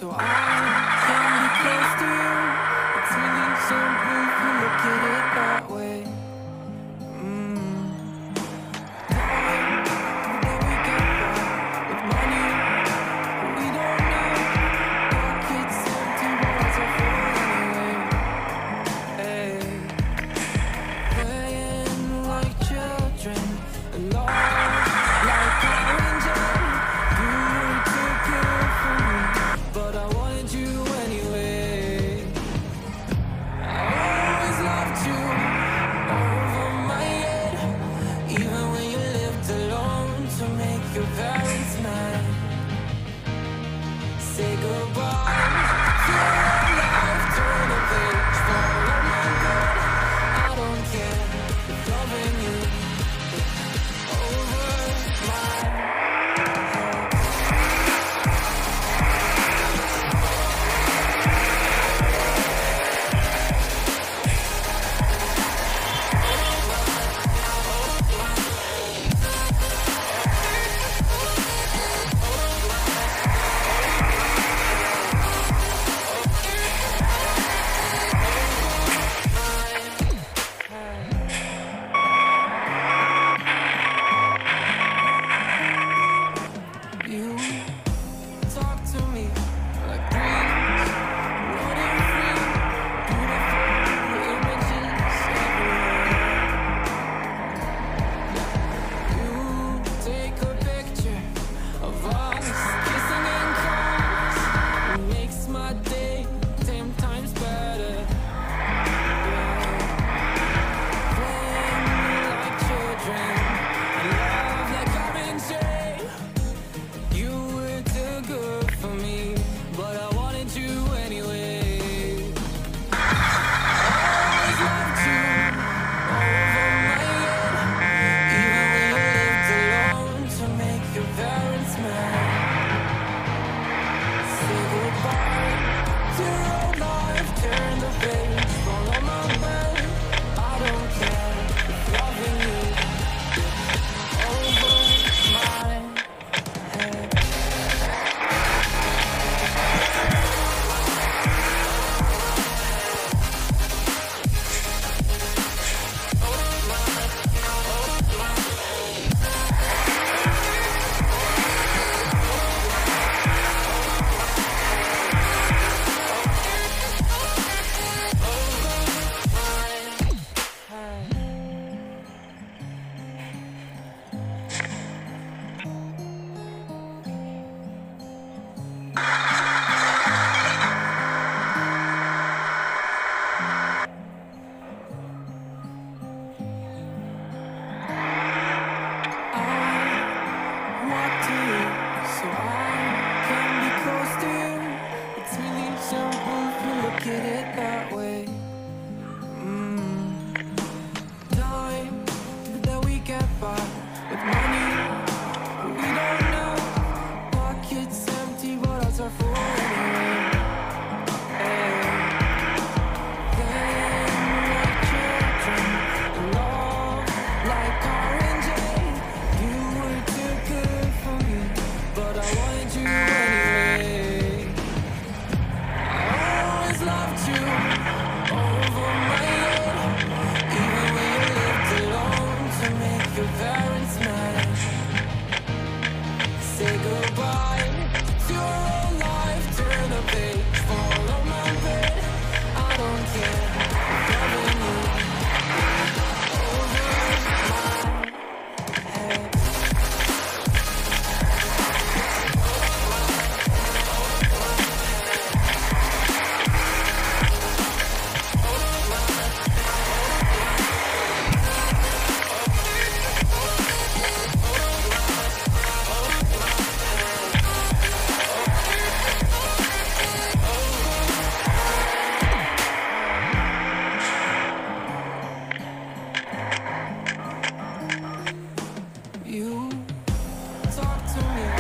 so I can be close to you. It's really simple if you look at it that way. Time that we get by with money, we don't know. Pockets empty, walls are full anyway. Hey, playing like children and love like oranges. You were too good for me, but I wanted you anyway. I always loved you over my head, even when you lived alone to make your parents mad. Say goodbye to your life, turn the page, follow my bed. I don't care if loving you over my head. You talk to me like dreams, running free, beautiful images everywhere. You take a picture of us kissing in cars. It makes my day 10 times better. Playing like children and love like oranges. You were too good for me, but I wanted you anyway. Always loved you over my head, even when you lived alone to make your parents mad. Say goodbye to your old life, turn the page, follow my man. I don't care if loving you over my head. Walk to you so I can be close to you. It's really simple if you look at it that way. Time that we get by with money, we don't know. Pockets empty, but ours are full anyway. Hey, playing like children and love like oranges. You were too good for me, but I wanted you anyway. I always loved you over my head, even when you lived alone to make your parents mad. Say goodbye to your own life, turn the page, follow my bed. I don't care, loving you over my head. You talk to me